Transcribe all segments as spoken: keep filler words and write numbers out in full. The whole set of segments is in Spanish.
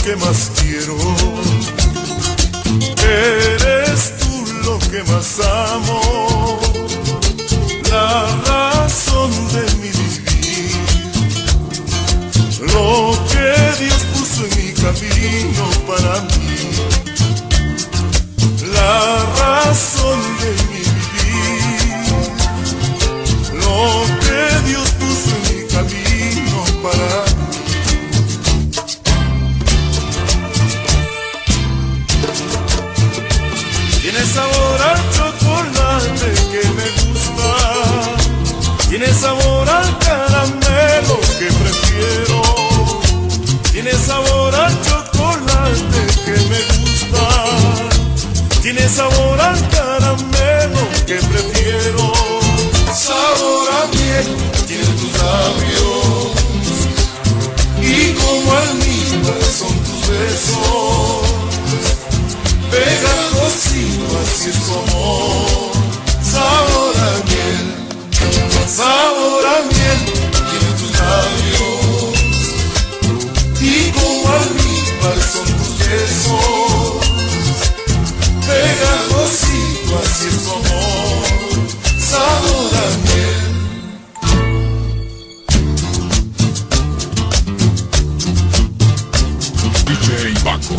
que más quiero, eres tú lo que más amo, la razón de mi vivir, lo que Dios puso en mi camino para mí, la razón de mi vivir, lo que Dios puso en mi camino para mí. Tiene sabor al chocolate que me gusta, tiene sabor al caramelo que prefiero, tiene sabor al chocolate que me gusta, tiene sabor al caramelo que prefiero, sabor a miel tiene tus labios y como almíbar son tus besos, pegajosito así es tu amor, sabor a miel, sabor a miel tiene tus labios y como almíbar son tus besos, pegajosito así es tu amor, sabor a miel. D J Paco.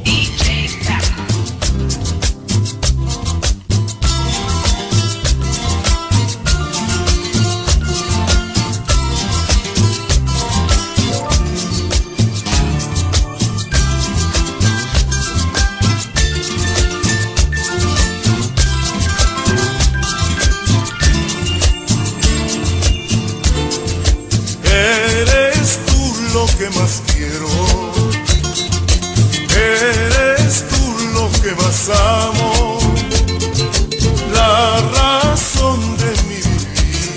Lo que más quiero, eres tú lo que más amo, la razón de mi vivir,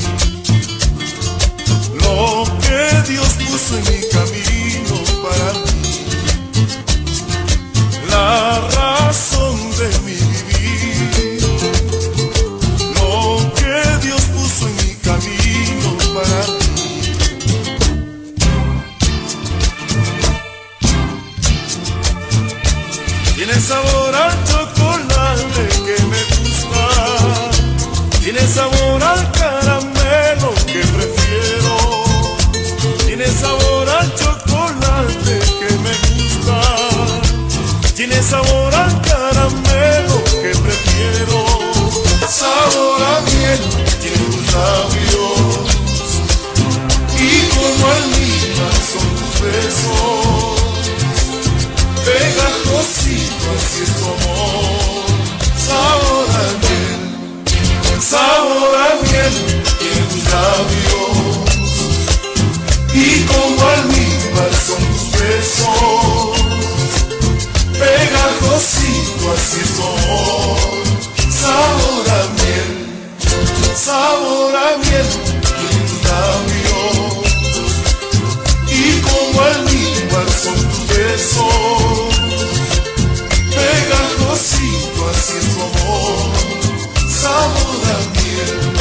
lo que Dios puso en mi camino para mí, la razón de mi vivir, lo que Dios puso en mi camino para mí. Tiene sabor al chocolate que me gusta, tiene sabor al caramelo que prefiero, tiene sabor al chocolate que me gusta, tiene sabor al caramelo que prefiero, sabor a miel tiene tus labios y como almíbar son tus besos, pegajosito así es tu amor, sabor a miel, sabor a miel tiene tus labios y como almíbar son tus besos, pegajosito así es tu amor, sabor a miel, sabor a miel tiene tus labios y como almíbar son tus besos, pegajosito así es tu amor, sabor a miel.